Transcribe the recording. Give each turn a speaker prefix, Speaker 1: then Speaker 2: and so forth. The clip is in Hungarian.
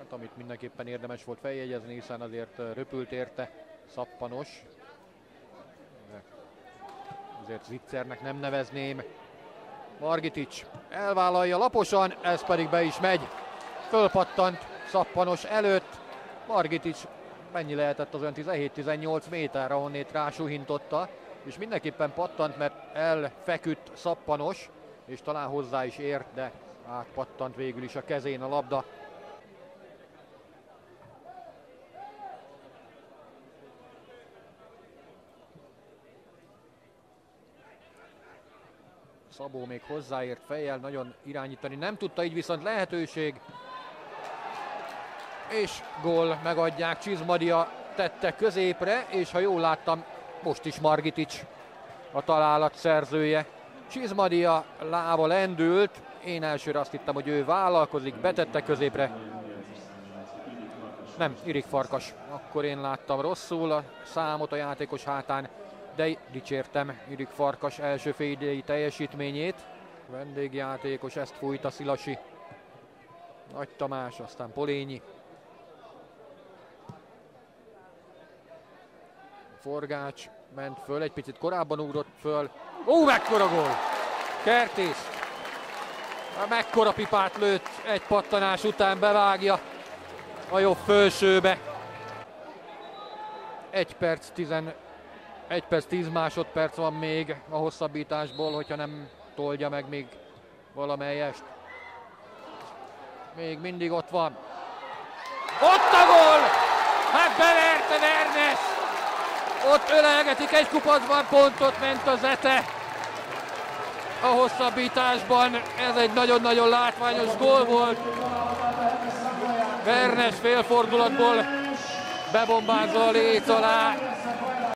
Speaker 1: Hát, amit mindenképpen érdemes volt feljegyezni, hiszen azért röpült érte Szappanos. Azért zicsernek nem nevezném. Margitics elvállalja laposan, ez pedig be is megy. Fölpattant Szappanos előtt. Margitics mennyi lehetett az olyan 17-18 méter, ahonnét rásuhintotta, és mindenképpen pattant, mert elfeküdt Szappanos, és talán hozzá is ért, de átpattant végül is a kezén a labda. Szabó még hozzáért fejjel, nagyon irányítani nem tudta, így viszont lehetőség. És gól, megadják, Csizmadia tette középre, és ha jól láttam, most is Margitics a találat szerzője. Csizmadia lába lendült, én elsőre azt hittem, hogy ő vállalkozik, betette középre. Nem, Irik Farkas, akkor én láttam rosszul a számot a játékos hátán, de dicsértem Irik Farkas első félidei teljesítményét. Vendégjátékos, ezt fújta Szilasi. Nagy Tamás, aztán Polényi. Forgács ment föl, egy picit korábban ugrott föl. Ó, mekkora gól! Kertész! Mekkora pipát lőtt, egy pattanás után bevágja a jobb fölsőbe. 1 perc 10 másodperc van még a hosszabbításból, hogyha nem toldja meg még valamelyest. Még mindig ott van. Ott a gól! Hát beverte Vernes! Ott ölelgetik egy kupacban, pontot ment a Zete a hosszabbításban. Ez egy nagyon-nagyon látványos gól volt. Vernes félfordulatból bebombázza a léc alá.